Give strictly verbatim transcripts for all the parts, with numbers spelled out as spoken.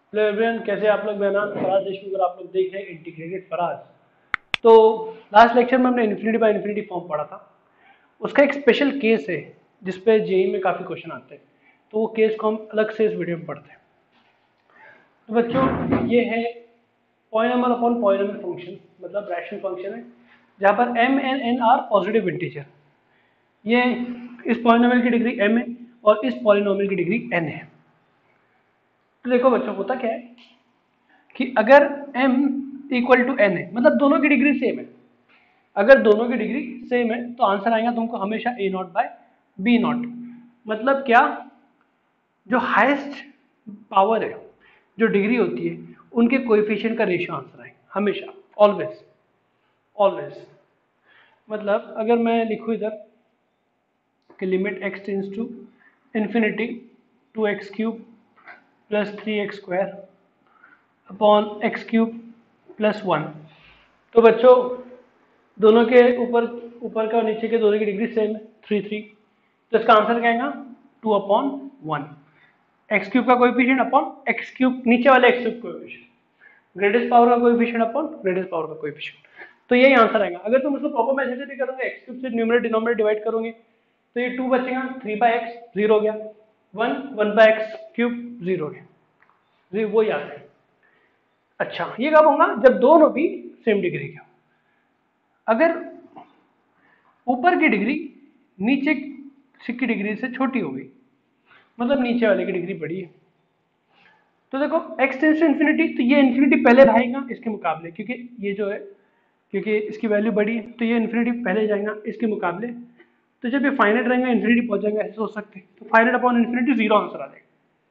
Hello everyone, कैसे आप लोग? मेरा नाम फराज देशमुख और आप लोग देख रहे हैं इंटीग्रेटेड फराज। तो लास्ट लेक्चर में हमने इन्फिनिटी बाय इन्फिनिटी फॉर्म पढ़ा था। उसका एक स्पेशल केस है जिसपे जेई में काफ़ी क्वेश्चन आते हैं, तो वो केस को हम अलग से इस वीडियो में पढ़ते हैं। तो बच्चों, ये है पॉलिनॉमियल अपॉन पॉलिनॉमियल फंक्शन, मतलब रैशनल फंक्शन है जहाँ पर m and n are positive integer. ये इस पॉलिनॉमियल की डिग्री m है और इस पॉलिनॉमियल की डिग्री n है। तो देखो बच्चों, होता क्या है कि अगर m इक्वल टू n है, मतलब दोनों की डिग्री सेम है। अगर दोनों की डिग्री सेम है तो आंसर आएगा तुमको हमेशा a naught by B naught. मतलब क्या, जो हाईएस्ट पावर है, जो डिग्री होती है, उनके कोएफिशिएंट का रेशियो आंसर आएगा हमेशा, ऑलवेज ऑलवेज। मतलब अगर मैं लिखूँ इधर कि limit x tends to infinity two X cube plus three X square upon X cube plus one, तो बच्चों दोनों के ऊपर ऊपर का और नीचे के दोनों की डिग्री सेम है, थ्री थ्री। तो इसका आंसर क्या आएगा? Two upon one. X cube का कोएफिशिएंट अपॉन एक्स क्यूब, नीचे वाले X cube coefficient, greatest power का कोएफिशिएंट अपॉन ग्रेटेस्ट पावर का कोएफिशिएंट। तो यही आंसर आएगा। अगर तुम इसको प्रॉपर मेथड से भी करोगे, एक्स क्यूब से न्यूमरेटर डिनोमिनेटर डिवाइड करोगे तो ये टू बचेगा, थ्री बाई एक्स जीरो हो गया, one one by X cube zero हो गया, वो याद है। अच्छा, ये कब होगा? जब दोनों भी सेम डिग्री के हो। अगर ऊपर की डिग्री नीचे की डिग्री से छोटी हो गई, मतलब नीचे वाले की डिग्री बड़ी है, तो देखो x टेंड्स टू इन्फिनिटी, तो ये इन्फिनिटी पहले भागेगा इसके मुकाबले, क्योंकि ये जो है, क्योंकि इसकी वैल्यू बड़ी है तो ये इन्फिनिटी पहले जाएगा इसके मुकाबले। तो जब ये फाइनाइट रहेगा इन्फिनिटी पहुंच जाएगा, ऐसे सोच सकते हैं। तो finite upon infinity zero answer आ जाएगा।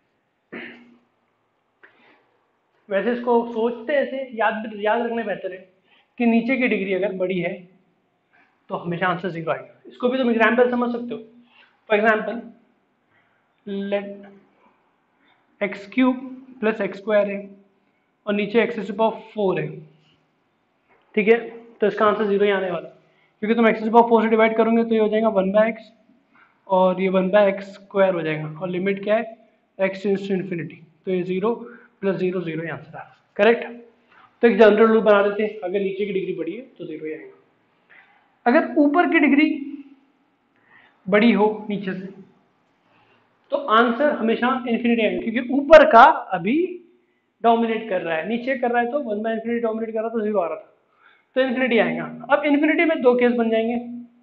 वैसे इसको सोचते ऐसे, याद याद रखने बेहतर है कि नीचे की डिग्री अगर बड़ी है तो हमेशा आंसर जीरो आएगा। इसको भी तुम एग्जाम्पल समझ सकते हो। For example, let X cube plus X square है और नीचे एक्स टू पावर फोर है, ठीक है? तो इसका आंसर जीरो ही आने वाला है, क्योंकि तुम एक्स टू पावर फोर से डिवाइड करोगे तो ये हो जाएगा वन बाय एक्स और ये वन बाय एक्स स्क्वायर हो जाएगा, और लिमिट क्या है? एक्स टेंड्स टू इन्फिनिटी, तो ये जीरो प्लस जीरो जीरो ही आंसर है, करेक्ट? तो एक जनरल रूल बना देते हैं, अगर नीचे की डिग्री बड़ी है तो जीरो ही आएगा। अगर ऊपर की डिग्री बड़ी हो नीचे से तो आंसर हमेशा इन्फिनिटी आएगा, क्योंकि ऊपर का अभी डोमिनेट कर रहा है, नीचे कर रहा है तो वन बाय इन्फिनिटी डोमिनेट कर रहा था, जीरो आ रहा था, तो इन्फिनिटी आएगा। अब इन्फिनिटी में दो केस बन जाएंगे,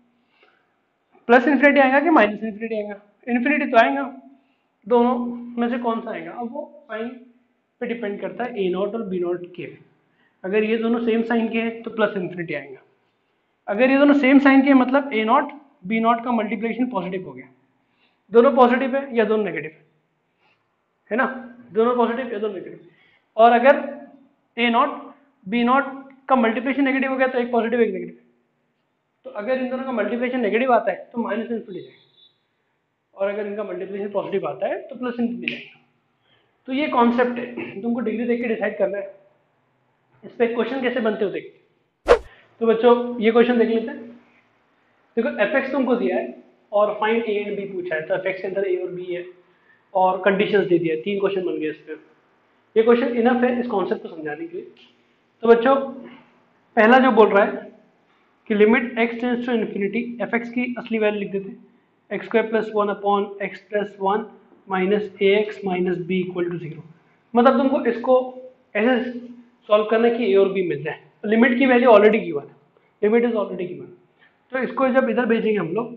प्लस इन्फिनिटी आएगा कि माइनस इन्फिनिटी आएगा? इन्फिनिटी तो आएगा, दोनों में से कौन सा आएगा? अब वो साइन पे डिपेंड करता है, ए नॉट और बी नॉट के। अगर ये दोनों सेम साइन के हैं तो प्लस इन्फिनिटी आएगा। अगर ये दोनों सेम साइन के हैं मतलब ए नॉट बी नॉट का मल्टीप्लिकेशन पॉजिटिव हो गया, दोनों पॉजिटिव है या दोनों नेगेटिव है ना, दोनों पॉजिटिव या दोनों नेगेटिव। और अगर ए नॉट बी नॉट का मल्टीप्लिकेशन नेगेटिव हो गया तो एक पॉजिटिव एक नेगेटिव। तो अगर इन दोनों का मल्टीप्लिकेशन नेगेटिव आता है तो माइनस इन्फिनिटी जाएगा, और अगर इनका मल्टीप्लिकेशन पॉजिटिव आता है तो प्लस इन्फिनिटी जाएगा। तो ये कॉन्सेप्ट है, तुमको डिग्री देख के डिसाइड करना है। इस पर क्वेश्चन कैसे बनते हो देखते। तो बच्चों ये क्वेश्चन देख लेते हैं। देखो एफ एक्स तुमको दिया है और फाइंड ए एंड बी पूछा है, तो एफ एक्स के अंदर ए और बी है और कंडीशंस दे दिया है, तीन क्वेश्चन बन गए इस पर। ये क्वेश्चन इनफ है इस कॉन्सेप्ट को समझाने के लिए। तो बच्चों पहला जो बोल रहा है कि limit x tends to infinity, F X की असली वैल्यू लिख देते हैं, X square plus one upon x plus one minus A X minus B equal to zero. मतलब तुमको इसको ऐसे सॉल्व करना है कि ए और बी मिल जाए। लिमिट की वैल्यू ऑलरेडी गिवन है, लिमिट इज ऑलरेडी गिवन। तो इसको जब इधर भेजेंगे हम लोग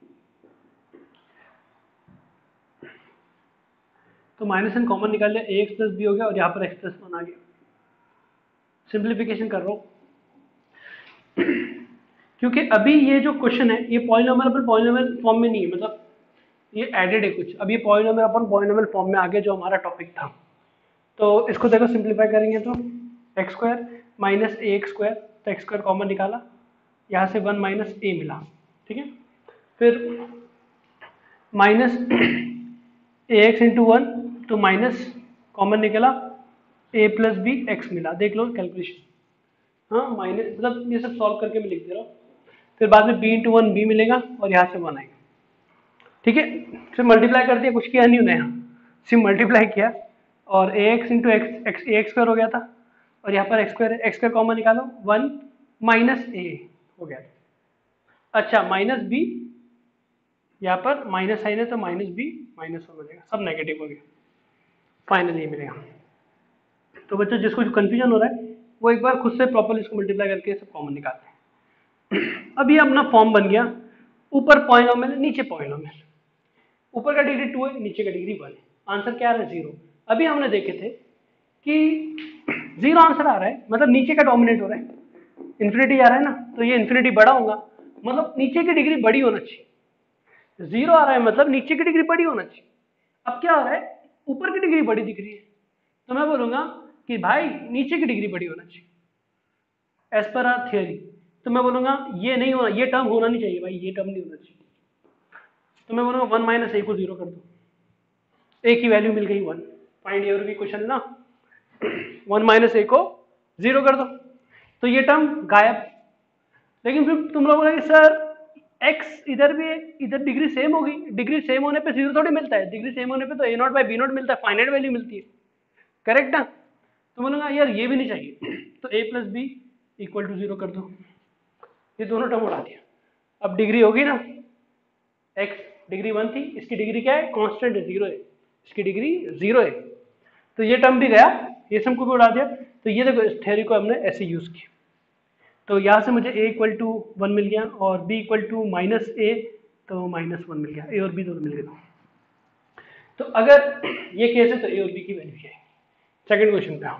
तो माइनस एन कॉमन निकाल लिया, ए एक्स प्लस बी हो गया और यहाँ पर एक्स प्लस वन आ गया। सिंप्लीफिकेशन कर रहा हूँ क्योंकि अभी ये जो क्वेश्चन है ये पॉलिनॉमियल अपन पॉलिनॉमियल फॉर्म में नहीं है, मतलब ये एडेड है कुछ। अब ये पॉलिनॉमियल अपन पॉलिनॉमियल फॉर्म में आगे जो हमारा टॉपिक था, तो इसको देखो सिंप्लीफाई करेंगे तो X square minus A x square, तो एक्स स्क्वायर कॉमन निकाला, यहाँ से वन माइनस ए मिला, ठीक है? फिर minus A x into one, तो माइनस कॉमन निकला, ए प्लस बी एक्स मिला। देख लो कैलकुलेशन, हाँ माइनस, मतलब ये सब सॉल्व करके मैं लिख दे रहा हूँ। फिर बाद में बी इंटू वन बी मिलेगा और यहाँ से वन आएगा, ठीक है? फिर मल्टीप्लाई कर दिया, कुछ किया नहीं उन्हें, सिर्फ मल्टीप्लाई किया, और a x into x x a x square हो गया था, और यहाँ पर एक्स स्क्वायर है, एक्स स्क्वायर कॉमन निकालो, वन माइनस ए हो गया। अच्छा माइनस बी, यहाँ पर माइनस साइन है तो माइनस बी माइनस वन हो जाएगा, सब नेगेटिव हो गया, फाइनल ये मिलेगा। तो बच्चों जिसको जो कन्फ्यूजन हो रहा है वो एक बार खुद से प्रॉपर इसको मल्टीप्लाई करके सब कॉमन निकालते हैं। अब ये अपना फॉर्म बन गया, ऊपर पॉइनोमियल नीचे पॉइनोमियल, ऊपर का डिग्री टू है नीचे का डिग्री वन है, आंसर क्या आ रहा है जीरो। अभी हमने देखे थे कि जीरो आंसर आ रहा है मतलब नीचे का डोमिनेट हो रहा है, इन्फिनिटी आ रहा है ना, तो ये इन्फिनिटी बड़ा होगा मतलब नीचे की डिग्री बड़ी होना चाहिए। जीरो आ रहा है मतलब नीचे की डिग्री बड़ी होना चाहिए। अब क्या हो रहा है, ऊपर की डिग्री बड़ी दिख रही है, तो मैं बोलूंगा कि भाई नीचे की डिग्री बड़ी होना चाहिए एज पर आर थियरी। तो मैं बोलूंगा ये नहीं होना, ये टर्म होना नहीं चाहिए भाई, ये टर्म नहीं होना चाहिए। तो मैं बोलूंगा वन माइनस ए को जीरो कर दो, ए की वैल्यू मिल गई वन, फाइंड ए और बी क्वेश्चन है ना, वन माइनस ए को जीरो कर दो, तो ये टर्म गायब। लेकिन फिर तुम लोग बोलोगे सर एक्स इधर भी है, इधर डिग्री सेम होगी, डिग्री सेम होने पे जीरो थोड़ी मिलता है, डिग्री सेम होने पे तो a not by b not मिलता है, फाइनाइट वैल्यू मिलती है, करेक्ट ना। तो बोलूंगा यार ये भी नहीं चाहिए, तो a plus b equal to zero कर दो, ये दोनों टर्म उड़ा दिया। अब डिग्री होगी ना, एक्स डिग्री वन थी, इसकी डिग्री क्या है, कांस्टेंट है, जीरो है, इसकी डिग्री जीरो है, तो ये टर्म भी गया, ये सब को भी उड़ा दिया। तो ये देखो इस थ्योरी को हमने ऐसे यूज किया, तो यहाँ से मुझे a इक्वल टू वन मिल गया और b equal to minus a, तो माइनस वन मिल गया, a और b दोनों मिल गए। तो अगर ये केस है तो a और b की वैल्यू क्या है। सेकंड क्वेश्चन पे आओ,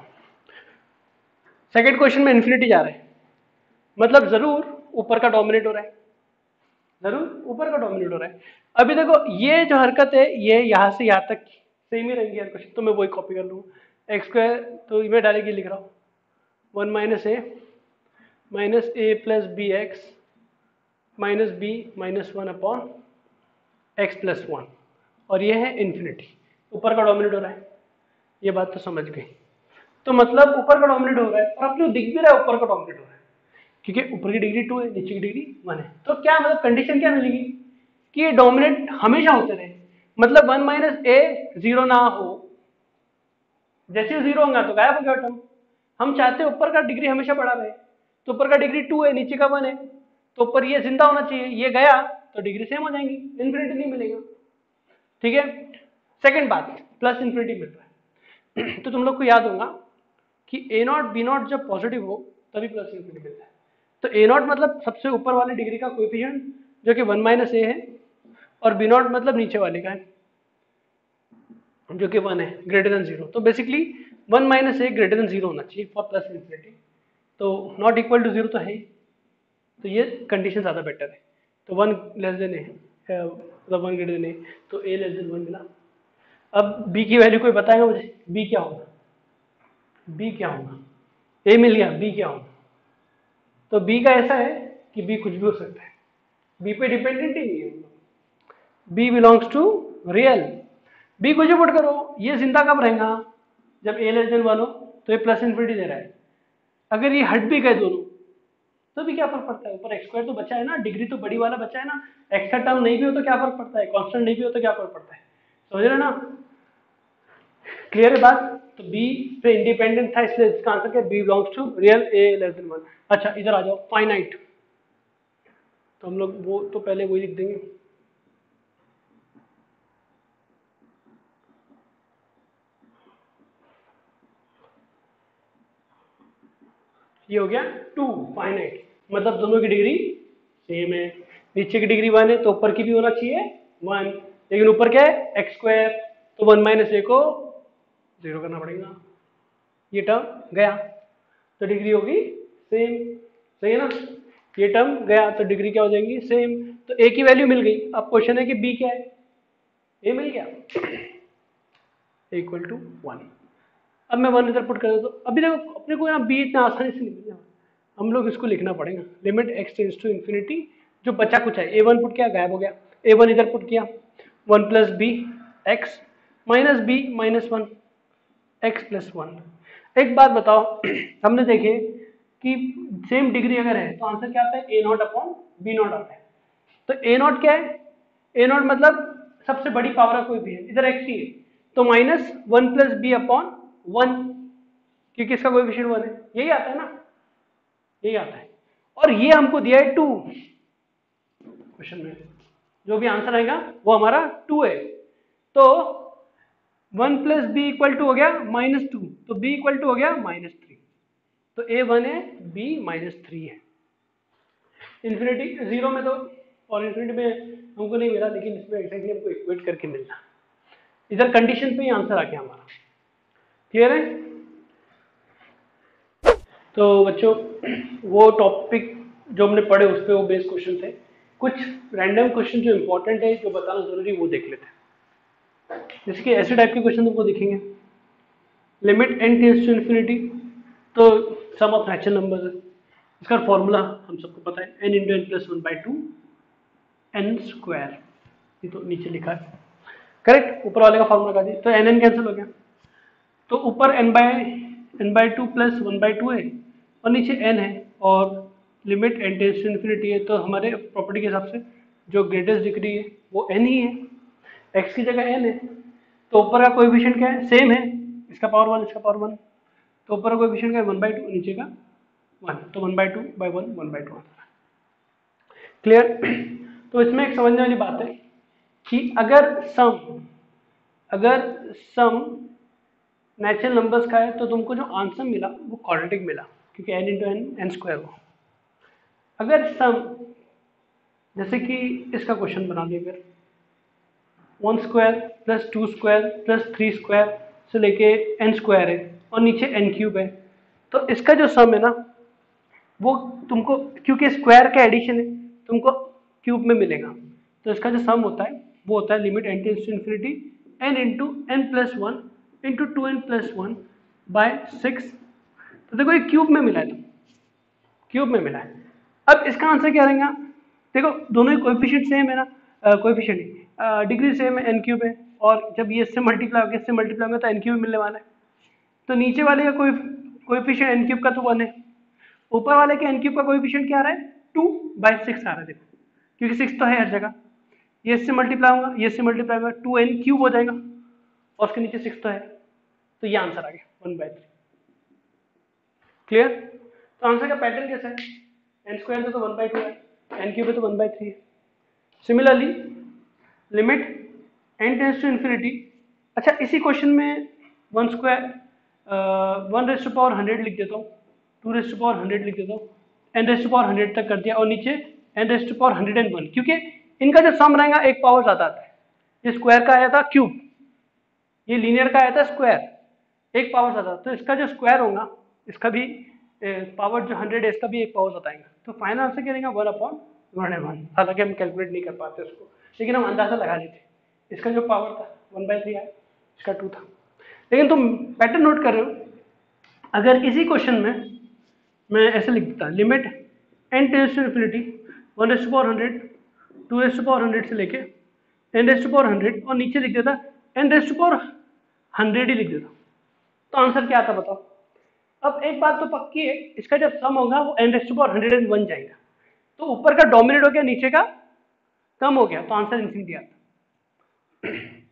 सेकंड क्वेश्चन में इन्फिनिटी जा रहा है, मतलब जरूर ऊपर का डोमिनेट हो रहा है, जरूर ऊपर का डोमिनेट हो रहा है। अभी देखो ये जो हरकत है ये यहाँ से यहाँ तक सेम ही रहेंगी यार क्वेश्चन, तो मैं वही कॉपी कर लूँगा, एक्स स्क्वायर तो मैं डायरेक्टली लिख रहा हूँ one minus a minus a plus b x minus b minus one upon x plus one, और ये है इन्फिनिटी, ऊपर का डोमिनेट हो रहा है, ये बात तो समझ गई। तो मतलब ऊपर का डोमिनेट हो रहा है और अपने दिख भी रहा है ऊपर का डोमिनेट हो रहा है, क्योंकि ऊपर की डिग्री टू है नीचे की डिग्री वन है। तो क्या मतलब कंडीशन क्या मिलेगी कि ये डोमिनेट हमेशा होते रहे, मतलब वन माइनस ए जीरो ना हो, जैसे जीरो होगा तो गायब हो गया टर्म। हम चाहते हैं ऊपर का डिग्री हमेशा बढ़ा रहे, तो ऊपर का डिग्री टू है नीचे का वन है, तो ऊपर ये जिंदा होना चाहिए, ये गया तो डिग्री सेम हो जाएंगी, इन्फिनिटी नहीं मिलेगा, ठीक है। सेकंड बात, प्लस इन्फिनिटी मिल रहा है तो तुम लोग को याद होगा कि ए नॉट बी नॉट जब पॉजिटिव हो तभी प्लस इन्फिनिटी मिलता है। तो ए नॉट मतलब सबसे ऊपर वाले डिग्री का कोएफिशिएंट जो कि वन माइनस ए है, और बी नॉट मतलब नीचे वाले का है जो कि वन है, ग्रेटर देन जीरो। तो basically one minus a greater than zero होना चाहिए फॉर प्लस इन्फिनिटी, तो नॉट इक्वल टू जीरो तो है ही, तो ये कंडीशन ज़्यादा बेटर है। तो वन लेस देन ए मतलब वन ग्रेटर देन ए, तो ए लेस देन वन मिला। अब बी की वैल्यू कोई बताएगा मुझे, बी क्या होगा, बी क्या होगा, ए मिल गया, बी क्या होगा। तो बी का ऐसा है कि बी कुछ भी हो सकता है, बी पे डिपेंडेंट ही नहीं है, b belongs to real, b कुछ भी पुट करो, ये जिंदा कब रहेगा जब ए लेस देन वन हो, तो ये प्लस इन्फिनिटी दे रहा है। अगर ये हट भी गए दोनों तो भी क्या फर्क पड़ता है, ऊपर एक्स स्क्वायर तो बचा है ना, डिग्री तो बड़ी वाला बचा है ना, एक्स्ट्रा टर्म नहीं भी हो तो क्या फर्क पड़ता है, कांस्टेंट नहीं भी हो तो क्या फर्क पड़ता है, समझ रहे ना, क्लियर है बात। तो बी पे इंडिपेंडेंट था इसलिए इसका आंसर क्या, b belongs to real a less than one. अच्छा इधर आ जाओ, फाइनाइट, तो हम लोग वो तो पहले वही लिख देंगे, ये हो गया टू फाइनाइट, मतलब दोनों की डिग्री सेम है, नीचे की डिग्री वन है तो ऊपर की भी होना चाहिए वन, लेकिन ऊपर क्या है एक्स स्क्वायर, तो वन माइनस ए को जीरो करना पड़ेगा, ये टर्म गया तो डिग्री होगी सेम, सही है ना, ये टर्म गया तो डिग्री क्या हो जाएंगी सेम। तो ए की वैल्यू मिल गई, अब क्वेश्चन है कि बी क्या है, ए मिल गया इक्वल टू वन। अब मैं वन इधर पुट कर देता हूँ, अभी देखो अपने को यहाँ बी इतना आसानी से नहीं मिलेगा, हम लोग इसको लिखना पड़ेगा, limit x tends to infinity, जो बचा कुछ है, ए वन पुट किया गायब हो गया, ए वन इधर पुट किया, one plus b x minus b minus one x plus one. एक बात बताओ हमने देखे कि सेम डिग्री अगर है तो आंसर क्या आता है, ए नॉट अपॉन बी नॉट आता है। तो ए नॉट क्या है, ए नॉट मतलब सबसे बड़ी पावर का कोई भी है, इधर एक्स ही है, तो minus one plus b upon one, क्योंकि इसका कोएफिशिएंट वन है, यही आता है ना, यही आता है। और ये हमको दिया है टू क्वेश्चन में, जो भी आंसर आएगा वो हमारा टू है। तो one plus b equal to हो गया माइनस टू, तो बी इक्वल टू हो गया माइनस थ्री। तो ए वन है, बी माइनस थ्री है। इन्फिनिटी जीरो में तो और इन्फिनिटी में हमको नहीं मिला, लेकिन इसमें एक्जैक्टली हमको इक्वेट करके मिलना, इधर कंडीशन पे ही आंसर आ गया हमारा। क्लियर है? तो बच्चों वो टॉपिक जो हमने पढ़े उस पर वो बेस क्वेश्चन थे। कुछ रैंडम क्वेश्चन जो इंपॉर्टेंट है, जो बताना जरूरी, वो देख लेते हैं। जैसे कि ऐसे टाइप के क्वेश्चन तुमको दिखेंगे, limit n tends to infinity, तो सम ऑफ नेचुरल नंबर्स है, इसका फॉर्मूला हम सबको पता है, n into n plus one by two n square, ये तो नीचे लिखा है, करेक्ट। ऊपर वाले का फॉर्मूला लगा दिया, तो एन एन कैंसिल हो गया, तो ऊपर n by n by two plus one by two है और नीचे एन है, और limit n tends to infinity है, तो हमारे प्रॉपर्टी के हिसाब से जो ग्रेटेस्ट डिग्री है वो एन ही है, एक्स की जगह एन है। तो ऊपर का कोएफिशिएंट क्या है, सेम है, इसका पावर वन, इसका पावर वन, तो ऊपर का कोएफिशिएंट क्या है, वन बाई टू, नीचे का वन, तो one by two by one, one by two. Clear? तो इसमें एक समझने वाली बात है कि अगर सम अगर सम नेचुरल नंबर्स का है तो तुमको जो आंसर मिला वो क्वाड्रेटिक मिला, क्योंकि n into n n square हो। अगर सम, जैसे कि इसका क्वेश्चन बना दिया, अगर one square plus two square plus three square से लेके एन स्क्वायर है और नीचे एन क्यूब है, तो इसका जो सम है ना वो तुमको, क्योंकि स्क्वायर का एडिशन है, तुमको क्यूब में मिलेगा। तो इसका जो सम होता है वो होता है limit n tends to infinity n into n plus one into two n plus one by six. तो देखो ये क्यूब में मिला है, तो क्यूब में मिला है। अब इसका आंसर क्या रहेगा, देखो दोनों ही कोएफिशिएंट सेम है ना, कोएफिशिएंट डिग्री सेम है, एन क्यूब है, और जब ये इससे मल्टीप्लाई होगा, इससे मल्टीप्लाई होगा तो एन क्यूब मिलने वाला है। तो नीचे वाले का कोई कोएफिशिएंट एन क्यूब का तो वन है, ऊपर वाले के एन क्यूब का कोएफिशिएंट क्या आ रहा है, टू बाई सिक्स आ रहा है। देखो क्योंकि सिक्स तो है हर जगह, ये इससे मल्टीप्लाई होगा, ये इससे मल्टीप्लाई होगा, टू एन क्यूब हो जाएगा, और उसके नीचे सिक्स तो है, तो ये आंसर आ गया वन बाई थ्री। क्लियर? तो आंसर का पैटर्न कैसा है, एन स्क्वायर पे तो वन बाई टू है, एन क्यूब पे तो वन बाई थ्री है। Similarly limit n tends to infinity, अच्छा इसी क्वेश्चन में one square one raised to power hundred लिख देता हूँ, two raised to power hundred लिख देता हूँ, n raised to power hundred तक कर दिया, और नीचे n raised to power hundred and one, क्योंकि इनका जो सम रहेगा एक पावर ज्यादा आता है। ये स्क्वायर का आया था क्यूब, ये लीनियर का आया था स्क्वायर, एक पावर ज्यादा, तो इसका जो स्क्वायर होगा इसका भी पावर जो हंड्रेड है इसका भी एक पावर ज्यादा आएगा। तो फाइनल आंसर क्या रहेगा, one upon one and one. हालांकि हम कैलकुलेट नहीं कर पाते उसको, लेकिन हम अंदाजा लगा लेते, इसका जो पावर था वन बाई थ्री आया, इसका टू था। लेकिन तुम पैटर्न नोट कर रहे हो, अगर इसी क्वेश्चन में मैं ऐसे लिख देता, limit n tends to infinity one raised to power hundred, two raised to power hundred से लेके n raised to power hundred, और नीचे लिख देता n raised to power hundred ही लिख देता, तो आंसर क्या आता बताओ। अब एक बात तो पक्की है, इसका जब सम होगा वो n raised to power hundred and one जाएगा, तो ऊपर का डोमिनेट हो गया, नीचे का कम हो गया, तो आंसर इन्फिनिटी आता।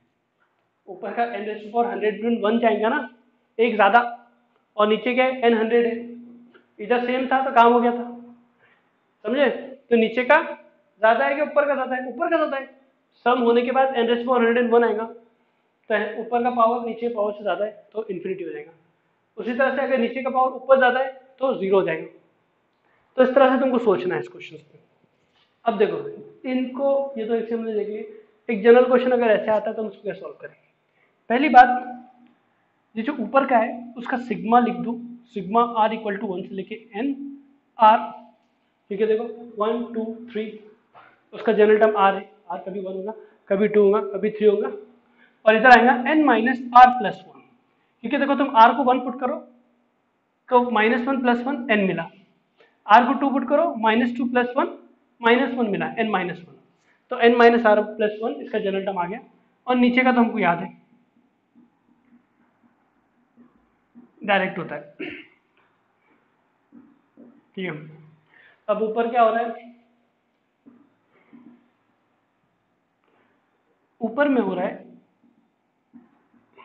ऊपर का n raised to power hundred and one जाएगा ना, एक ज्यादा, और नीचे क्या है एन हंड्रेड है, इधर सेम था तो काम हो गया था, समझे। तो नीचे का ज्यादा है कि ऊपर का ज्यादा है, ऊपर का ज्यादा है, सम होने के बाद n raised to power hundred and one आएगा, तो ऊपर का पावर नीचे पावर से ज्यादा है तो इन्फिनिटी हो जाएगा। उसी तरह से अगर नीचे का पावर ऊपर ज्यादा है तो जीरो हो जाएगा। तो इस तरह से तुमको सोचना है इस क्वेश्चन पे। अब देखो इनको, ये तो एक से हमने देख लिया, एक जनरल क्वेश्चन अगर ऐसे आता है तो हम उसको कैसे सॉल्व करेंगे। पहली बात, ये जो ऊपर का है उसका सिग्मा लिख दो, sigma r equal to one से लेके एन आर, ठीक है। देखो वन टू थ्री, उसका जनरल टर्म आर है, आर कभी वन होगा, कभी टू होगा, कभी थ्री होगा, और इधर आएगा n minus r plus one, क्योंकि देखो तुम आर को वन पुट करो तो minus one plus one n मिला, आर को टू पुट करो minus two plus one minus one मिला, एन माइनस वन, तो n minus r plus one इसका जनरल टर्म आ गया। और नीचे का तो हमको याद है, डायरेक्ट होता है, ठीक है। अब ऊपर क्या हो रहा है, ऊपर में हो रहा है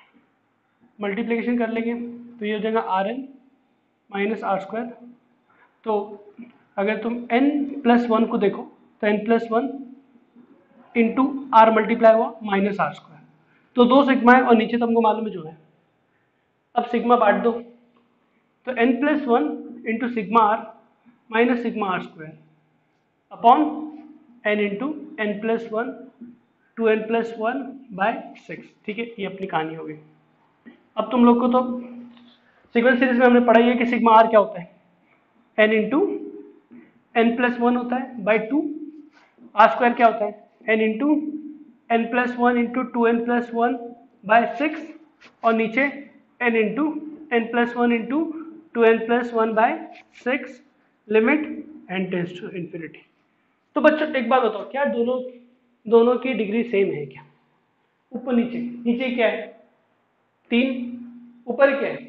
मल्टीप्लिकेशन कर लेंगे तो ये हो जाएगा r n minus r square. तो अगर तुम n प्लस वन को देखो तो n plus one into r multiply हुआ माइनस आर स्क्वायर, तो दो सिग्मा है और नीचे तुमको मालूम है जो है। अब सिग्मा बांट दो तो n plus one into sigma r minus sigma r square upon n into n plus one two n plus one by six. ठीक है, ये अपनी कहानी हो गई। अब तुम लोग को तो सीक्वेंस सीरीज में हमने पढ़ा है कि सिग्मा आर क्या होता है, n into n plus one होता है बाई टू, आर स्क्वायर क्या होता है n into n plus one into two n plus one by six, और नीचे n into n plus one into two n plus one by six, limit n tends to infinity. तो बच्चों एक बात बताओ, क्या दोनों दोनों की डिग्री सेम है क्या? ऊपर नीचे, नीचे क्या है तीन, ऊपर क्या है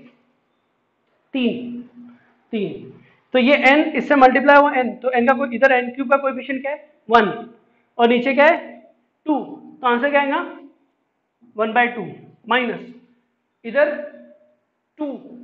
तीन तीन, तो ये n इससे मल्टीप्लाई हुआ n, तो n का कोई इधर n क्यूब का कोएफिशिएंट क्या है वन, और नीचे क्या है टू, तो आंसर क्या आएगा वन बाई टू माइनस इधर two,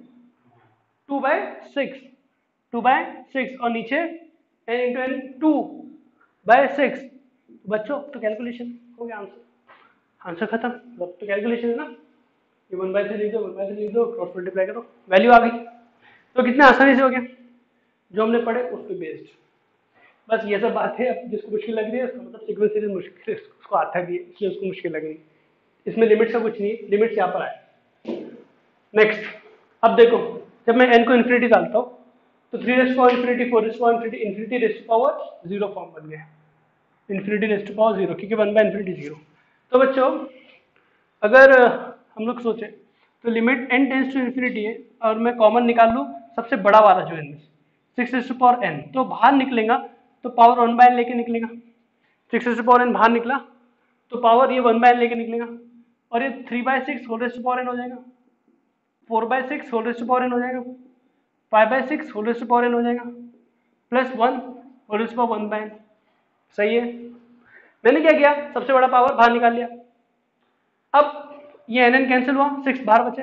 two by six, two by six, और नीचे n into n two by six. बच्चों तो कैलकुलेशन हो गया, आंसर आंसर खत्म। तो कैलकुलेशन है ना, ये वन बाय थ्री लिख दो, वन बाय थ्री लिख दो, क्रॉस मल्टीप्लाई करो, वैल्यू आ गई। तो कितने आसानी से हो गया, जो हमने पढ़े उस पर बेस्ड। बस ये सब बात है। अब जिसको मुश्किल लग रही है उसका मतलब सीक्वेंस सीरीज मुश्किल है, उसको आता भी है इसलिए उसको मुश्किल लग रही है। इसमें लिमिट का कुछ नहीं है, लिमिट्स यहाँ पर आए। नेक्स्ट, अब देखो जब मैं n को इन्फिनिटी डालता हूँ तो three raised power infinity, four raised power infinity, infinity raised power zero form बन गया, इन्फिनिटी रेस्ट पावर जीरो, क्योंकि वन बाय इन्फिनिटी जीरो। तो बच्चों अगर हम लोग सोचें तो limit n tends to infinity है, और मैं कॉमन निकाल लूँ सबसे बड़ा वाला जो है six raised to power n, तो बाहर निकलेगा तो पावर वन बाय n लेके निकलेगा। Six raised to power n बाहर निकला तो पावर ये वन बाय n लेके निकलेगा, और ये three by six whole raised to power n हो जाएगा, four by six whole raised to power n हो जाएगा, five by six whole raised to power n हो जाएगा, plus one whole raised to power one by n। सही है, मैंने क्या किया, सबसे बड़ा पावर बाहर निकाल लिया। अब ये एन एन कैंसिल हुआ, सिक्स बाहर बचे।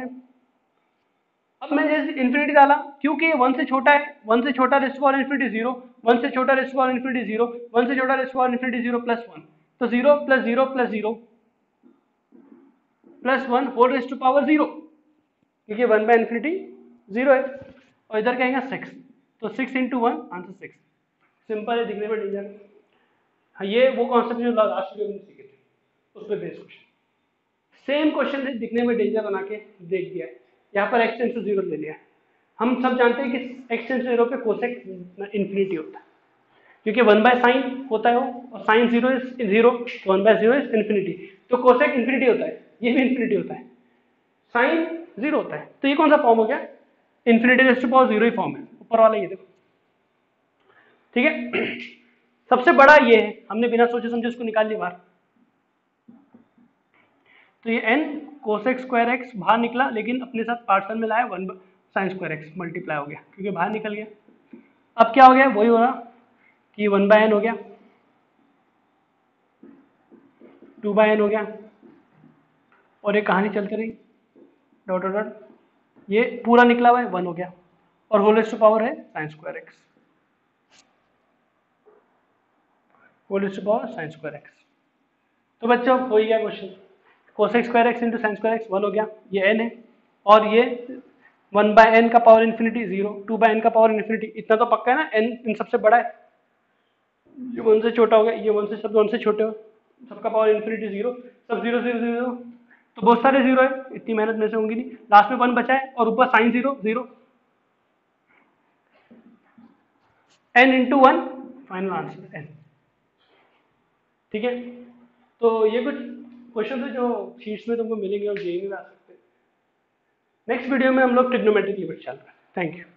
अब मैं जैसे इन्फिनिटी डाला, क्योंकि ये वन से छोटा है, वन से छोटा raised power infinity zero, one से छोटा raised power infinity zero, one से छोटा raised power infinity zero plus one, तो zero plus zero plus zero plus one whole raised to power zero, क्योंकि वन बाय इन्फिनिटी जीरो है, और इधर क्या आएगा सिक्स, तो six into one answer six. Simple है, दिखने में डेंजर। हाँ, ये वो कॉन्सेप्ट जो लास्ट वीडियो में सीखे थे उस पर बेस्ड क्वेश्चन, सेम क्वेश्चन है, दिखने में डेंजर बना के देख दिया है। यहाँ पर x टेंस टू जीरो ले लिया। हम सब जानते हैं कि x टेंस टू जीरो पे कोसेक इन्फिनिटी होता है, क्योंकि वन बाय साइन होता है वो, और साइन जीरो इज जीरो, तो one by zero is infinity, तो कोसेक इन्फिनिटी होता है, ये भी इन्फिनिटी होता है, साइन जीरो होता है। तो ये कौन सा फॉर्म हो गया, infinity raise to power zero ही फॉर्म है, ऊपर वाला ये देखो। ठीक है, सबसे बड़ा ये है, हमने बिना सोचे समझे उसको निकाल लिया बाहर, तो ये n कोसेक स्क्वायर एक्स बाहर निकला, लेकिन अपने साथ पार्शियल में लाया, one sine square x multiply हो गया, क्योंकि बाहर निकल गया। अब क्या हो गया, वही हो रहा कि वन बाय एन हो गया, टू बाय एन हो गया, और एक कहानी चलती रही डॉट डॉट डॉट, ये पूरा निकला हुआ है वन हो गया, और होल रेज़ टू पावर है sine square x, whole raise to power sine square x. तो बच्चों हो ही गया question, cosec square x into sine square x one हो गया, ये n है, और ये वन बाय एन का power infinity zero, two by n का पावर इन्फिनिटी, इतना तो पक्का है ना, n इन सबसे बड़ा है, ये वन से छोटा हो गया, ये वन से सब वन से छोटे हो, सबका पावर इन्फिनिटी जीरो, सब जीरो जीरो जीरो, तो बहुत सारे जीरो है, इतनी मेहनत में से होंगी नहीं, लास्ट में वन बचा है, और ऊपर sine zero zero, n into one final answer n। ठीक है, तो ये कुछ क्वेश्चन है जो शीट्स में तुमको मिलेंगे और जेईई में आ सकते हैं। नेक्स्ट वीडियो में हम लोग ट्रिग्नोमेट्रिक लिमिट चल रहा है। Thank you.